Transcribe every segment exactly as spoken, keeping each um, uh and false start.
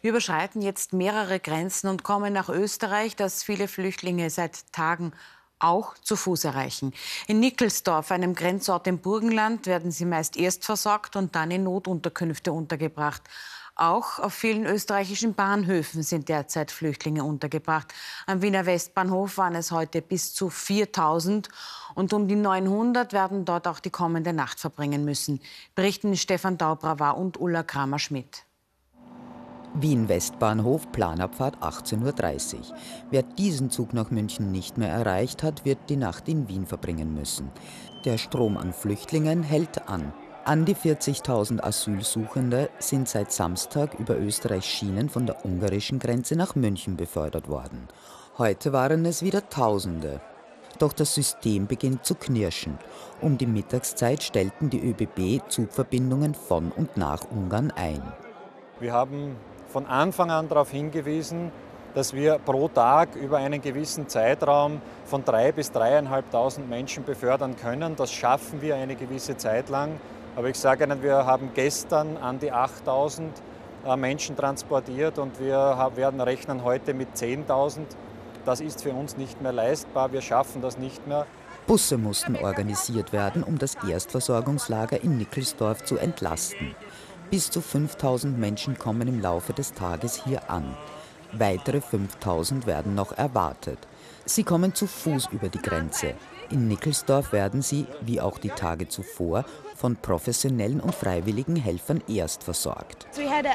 Wir überschreiten jetzt mehrere Grenzen und kommen nach Österreich, das viele Flüchtlinge seit Tagen auch zu Fuß erreichen. In Nickelsdorf, einem Grenzort im Burgenland, werden sie meist erst versorgt und dann in Notunterkünfte untergebracht. Auch auf vielen österreichischen Bahnhöfen sind derzeit Flüchtlinge untergebracht. Am Wiener Westbahnhof waren es heute bis zu viertausend und um die neunhundert werden dort auch die kommende Nacht verbringen müssen, berichten Stefan Daubrava und Ulla Kramer-Schmidt. Wien Westbahnhof, Planabfahrt achtzehn Uhr dreißig. Wer diesen Zug nach München nicht mehr erreicht hat, wird die Nacht in Wien verbringen müssen. Der Strom an Flüchtlingen hält an. An die vierzigtausend Asylsuchende sind seit Samstag über Österreichs Schienen von der ungarischen Grenze nach München befördert worden. Heute waren es wieder Tausende. Doch das System beginnt zu knirschen. Um die Mittagszeit stellten die ÖBB Zugverbindungen von und nach Ungarn ein. Wir haben von Anfang an darauf hingewiesen, dass wir pro Tag über einen gewissen Zeitraum von drei bis dreieinhalbtausend Menschen befördern können. Das schaffen wir eine gewisse Zeit lang. Aber ich sage Ihnen, wir haben gestern an die achttausend Menschen transportiert und wir werden rechnen heute mit zehntausend. Das ist für uns nicht mehr leistbar. Wir schaffen das nicht mehr. Busse mussten organisiert werden, um das Erstversorgungslager in Nickelsdorf zu entlasten. Bis zu fünftausend Menschen kommen im Laufe des Tages hier an. Weitere fünftausend werden noch erwartet. Sie kommen zu Fuß über die Grenze. In Nickelsdorf werden sie, wie auch die Tage zuvor, von professionellen und freiwilligen Helfern erst versorgt.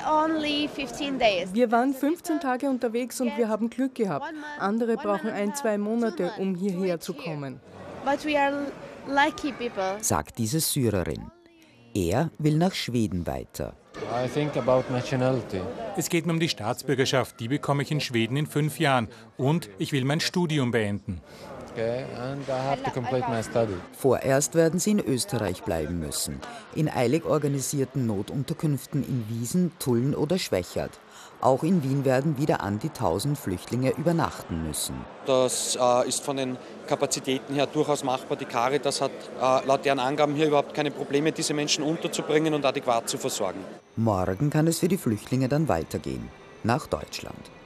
Wir waren fünfzehn Tage unterwegs und wir haben Glück gehabt. Andere brauchen ein, zwei Monate, um hierher zu kommen. Sagt diese Syrerin. Er will nach Schweden weiter. Es geht mir um die Staatsbürgerschaft. Die bekomme ich in Schweden in fünf Jahren. Und ich will mein Studium beenden. Vorerst werden sie in Österreich bleiben müssen. In eilig organisierten Notunterkünften in Wiesen, Tulln oder Schwächert. Auch in Wien werden wieder an die tausend Flüchtlinge übernachten müssen. Das äh, ist von den Kapazitäten her durchaus machbar. Die Caritas hat äh, laut deren Angaben hier überhaupt keine Probleme, diese Menschen unterzubringen und adäquat zu versorgen. Morgen kann es für die Flüchtlinge dann weitergehen, nach Deutschland.